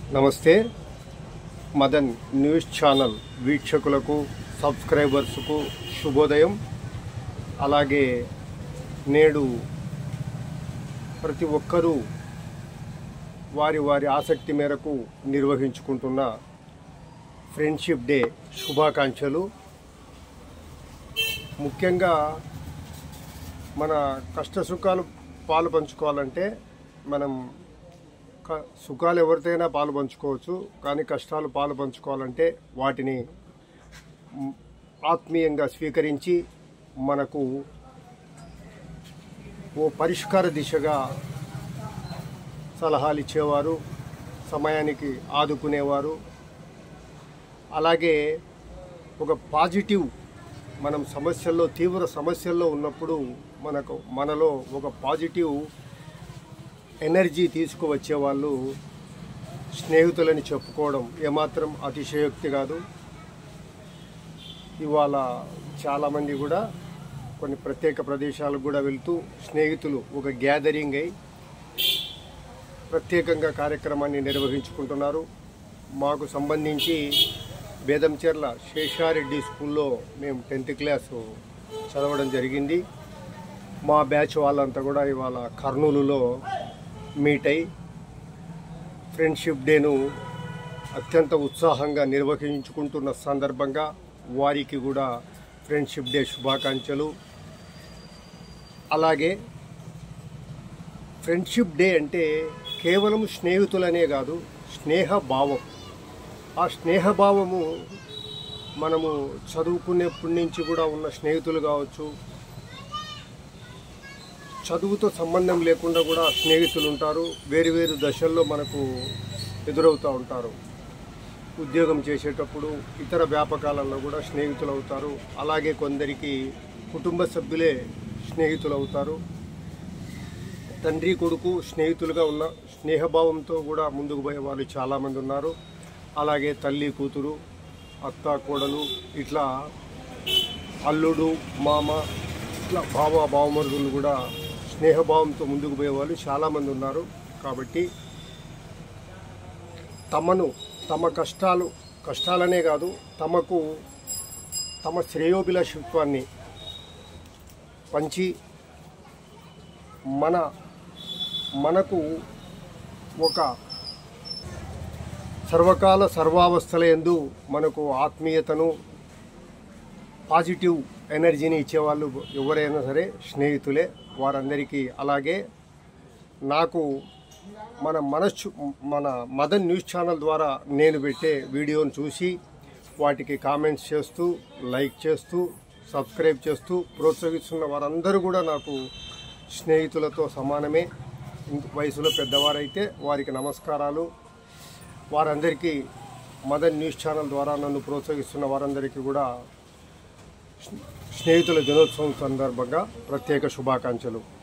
నమస్తే Madan news channel వీక్షకులకు సబ్స్క్రైబర్స్కు శుభోదయం. అలాగే నేడు ప్రతి ఒక్కరూ వారి వారి ఆసక్తి మేరకు నిర్వహించుకుంటున్న ఫ్రెండ్షిప్ డే శుభాకాంక్షలు. ముఖ్యంగా మన కష్టసుఖాలు పాలు పంచుకోవాలంటే మనం సుఖాలు ఎవరితోనైనా పాలు పంచుకోవచ్చు, కానీ కష్టాలు పాలు పంచుకోవాలంటే వాటిని ఆత్మీయంగా స్వీకరించి మనకు ఓ పరిష్కార దిశగా సలహాలు ఇచ్చేవారు, సమయానికి ఆదుకునేవారు. అలాగే ఒక పాజిటివ్, మనం తీవ్ర సమస్యల్లో ఉన్నప్పుడు మనలో ఒక పాజిటివ్ ఎనర్జీ తీసుకువచ్చేవాళ్ళు స్నేహితులని చెప్పుకోవడం ఏమాత్రం అతిశయోక్తి కాదు. ఇవాళ చాలామంది కూడా కొన్ని ప్రత్యేక ప్రదేశాలకు కూడా వెళ్తూ స్నేహితులు ఒక గ్యాదరింగ్ అయి ప్రత్యేకంగా కార్యక్రమాన్ని నిర్వహించుకుంటున్నారు. మాకు సంబంధించి బేదంచెర్ల శేషారెడ్డి స్కూల్లో మేము 10th క్లాసు చదవడం జరిగింది. మా బ్యాచ్ వాళ్ళంతా కూడా ఇవాళ కర్నూలులో మీట్ అయి ఫ్రెండ్షిప్ డేను అత్యంత ఉత్సాహంగా నిర్వహించుకుంటున్న సందర్భంగా వారికి కూడా ఫ్రెండ్షిప్ డే శుభాకాంక్షలు. అలాగే ఫ్రెండ్షిప్ డే అంటే కేవలం స్నేహితులనే కాదు, స్నేహభావం. ఆ స్నేహభావము మనము చదువుకునేప్పటి నుంచి కూడా ఉన్న స్నేహితులు కావచ్చు, చదువుతో సంబంధం లేకుండా కూడా స్నేహితులు ఉంటారు. వేరు వేరు దశల్లో మనకు ఎదురవుతూ ఉంటారు. ఉద్యోగం చేసేటప్పుడు, ఇతర వ్యాపకాలలో కూడా స్నేహితులు అవుతారు. అలాగే కొందరికి కుటుంబ సభ్యులే స్నేహితులు అవుతారు. తండ్రి కొడుకు స్నేహితులుగా ఉన్న స్నేహభావంతో కూడా ముందుకు పోయే వాళ్ళు చాలామంది ఉన్నారు. అలాగే తల్లి కూతురు, అత్త కోడలు, ఇట్లా అల్లుడు మామ, ఇట్లా బావమరుదులు కూడా స్నేహభావంతో ముందుకు పోయేవాళ్ళు చాలామంది ఉన్నారు. కాబట్టి తమ కష్టాలనే కాదు, తమ శ్రేయోభిలాషత్వాన్ని పంచి మనకు ఒక సర్వకాల సర్వావస్థల యందు మనకు ఆత్మీయతను, పాజిటివ్ ఎనర్జీని ఇచ్చేవాళ్ళు ఎవరైనా సరే స్నేహితులే వారందరికీ. అలాగే నాకు మన మదన్ న్యూస్ ఛానల్ ద్వారా నేను పెట్టే వీడియోను చూసి వాటికి కామెంట్స్ చేస్తూ, లైక్ చేస్తూ, సబ్స్క్రైబ్ చేస్తూ ప్రోత్సహిస్తున్న వారందరూ కూడా నాకు స్నేహితులతో సమానమే. వయసులో పెద్దవారైతే వారికి నమస్కారాలు. వారందరికీ మదన్ న్యూస్ ఛానల్ ద్వారా నన్ను ప్రోత్సహిస్తున్న వారందరికీ కూడా స్నేహితుల దినోత్సవం సందర్భంగా ప్రత్యేక శుభాకాంక్షలు.